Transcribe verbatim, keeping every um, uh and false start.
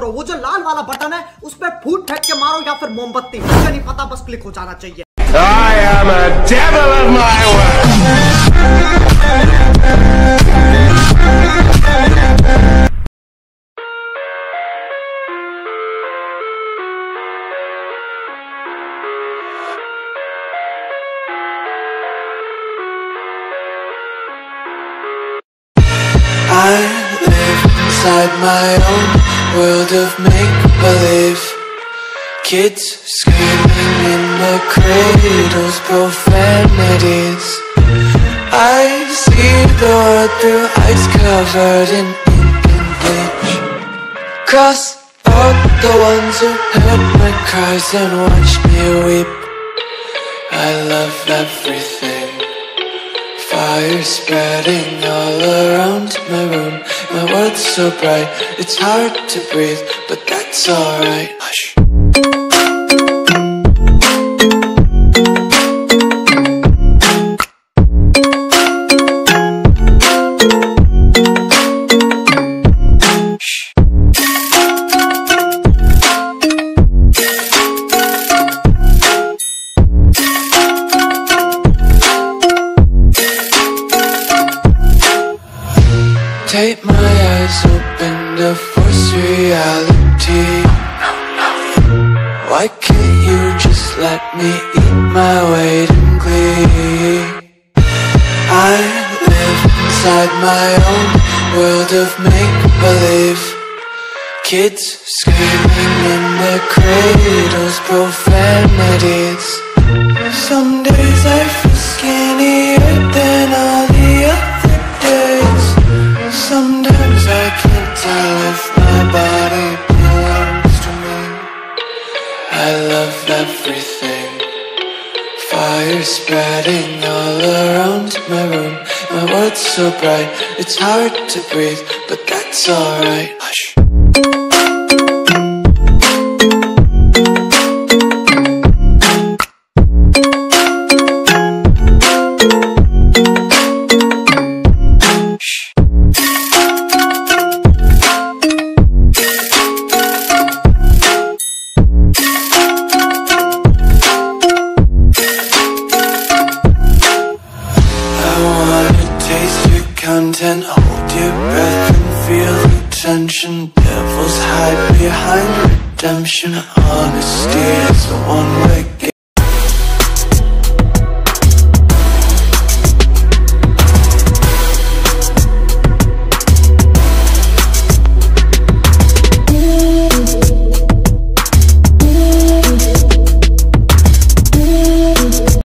करो, वो जो लाल वाला बटन है उस पर फूट फेंक के मारो या फिर मोमबत्ती, मुझे नहीं पता, बस क्लिक हो जाना चाहिए। I am a devil of my word. I live inside my own world of make-believe. Kids screaming in the cradles, profanities. I see the world through eyes covered in ink and bleach. Cross out the ones who heard my cries and watched me weep. I love everything. Fire spreading all around my room. My world's so bright, it's hard to breathe, but that's alright. Hush. Take my eyes open to force reality. Why can't you just let me eat my weight in glee? I live inside my own world of make-believe. Kids screaming in their cradles, profanities. Some days I feel skinnier than all the other days. Sometimes I can't tell if my body belongs to me. I love everything. Fire spreading all around my room. My world's so bright, it's hard to breathe, but that's alright. Hush. Content, hold your breath and feel the tension. Devils hide behind redemption. Honesty is the one-way game.